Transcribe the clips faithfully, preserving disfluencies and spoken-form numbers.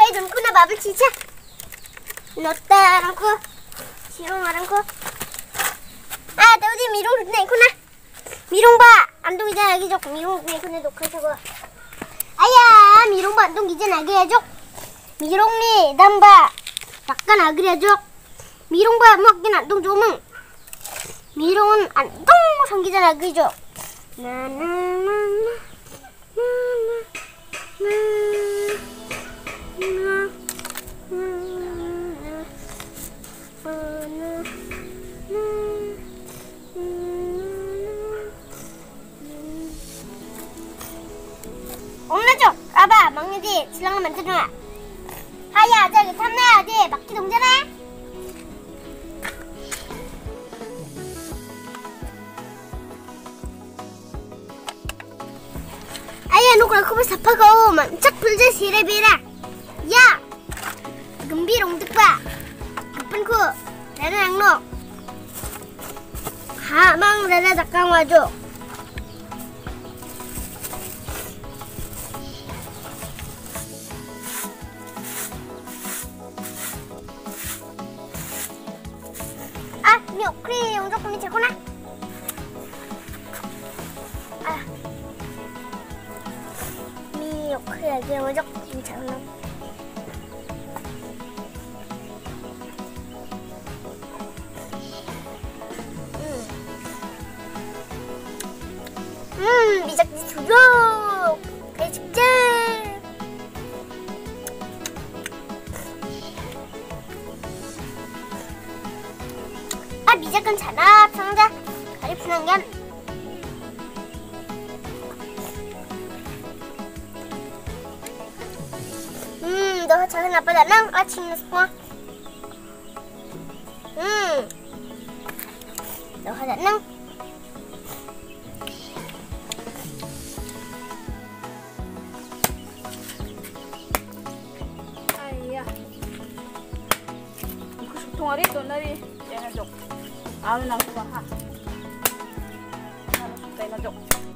Ay, doon ko na babal chicha. Notaran ko. Sirong aran ko. Ah, tawdi mirong na ko na. Mirong ba? Andong ija lagi jok. Mirong na ko na dokha jago. Aya, mirong ba andong ija lagi jok. Mirong ni damba. Takkan agri jok. Mirong ba makin andong jomong. Mirong andong sang ija lagi jok. Na na na na. Na na. 엄마죠? 아빠 막내지 신랑은 만져줘라. 하야 저기 탐나야 돼. 막기 동전해. 아야 누구랑 커버 사파고 만짝 불자 시래비라. 야 금비롱 득봐. 급한 코 나는 악록 하망 나라 작강 와줘. 아, 미 오크리 용접금이 제구나. 아, 미 오크리 여기 용접금이 제구나. 음, 미적지 주력 그래 직접. 아, 미적은 잔압 상자 가리 푸는 견. 음, 너 작은 아빠다랑 아침 스포. 음, 너 하자는. 동아리 돈나리 떼나족 아우 나무가 하 나무 떼나족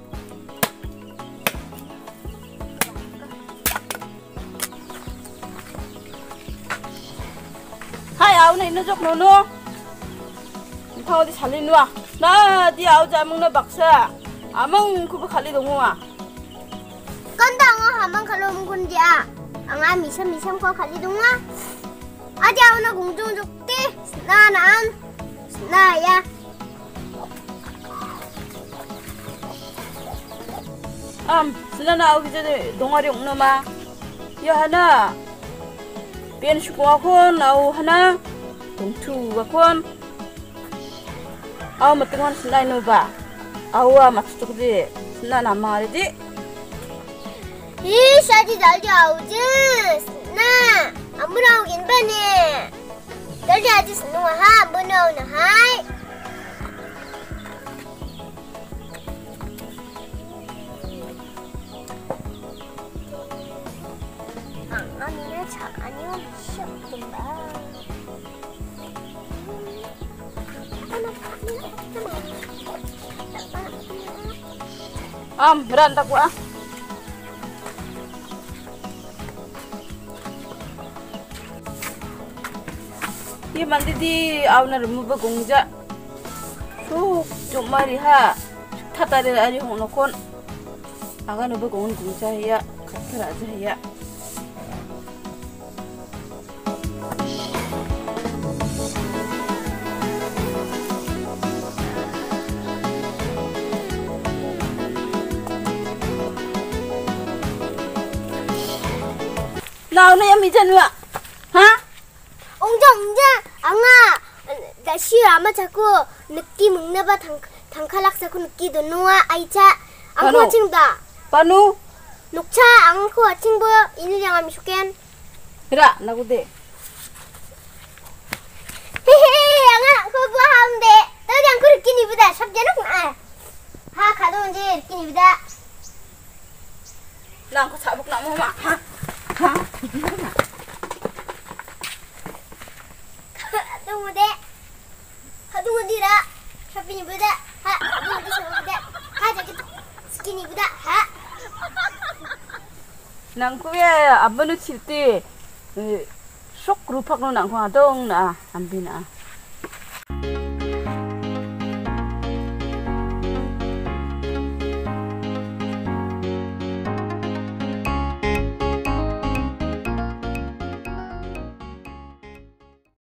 하이 아우 나 이나족 노노 이파 어디 살린 와 나디 아우 자먹나 박사 아망 그거 갈리 동호아 건다 앙아 하만 갈로문 군디야 앙아 미삼 미삼 거 갈리 동호아 아디 아우나 공중 족대 나난 나야 음 슬라 나오기 전에 동아리 옥놈아 야 하나 벤 슈공하곤 아우 하나 동투가곤 아우 맞등한 슬라 이노바 아우아 맞추쪽지 슬라 남마리지 이 샤지 날디 아우지 나 아무나 오긴 바네. 날디 아지 스노아 하 뭐나 오나 하이. 아니네 자 아니요 시험 봐. 아 베란다고 아 ये मंदिर दी आवना रुमुबा गोंजा so 좀 말이 하 타다를 아니 호노콘 아가 누바 공 공자야 카트라자야 나오네 야 미자누야 하 옹자 옹자 앙아 나 시우 아마 자꾸 느끼 먹나봐 당 당칼락 사고 느끼도 노아 아이차 앙코 아칭다 바누 녹차 앙코 아칭보 인일양 아미 쇼겐 그라 나고데 헤헤 앙아 그거 하운데 너디 앙코 느끼 니보다 삽제는 아 하 가도온지 느끼 니보다 나 앙코 사복 나무마 하 하 하동어대 하동어디라 샤피니보다 하 하동어디 샤피니보다 하 저기 스키니보다 하 난 그게 아빠는 칠때 sok rupak no nang ko adong na ambina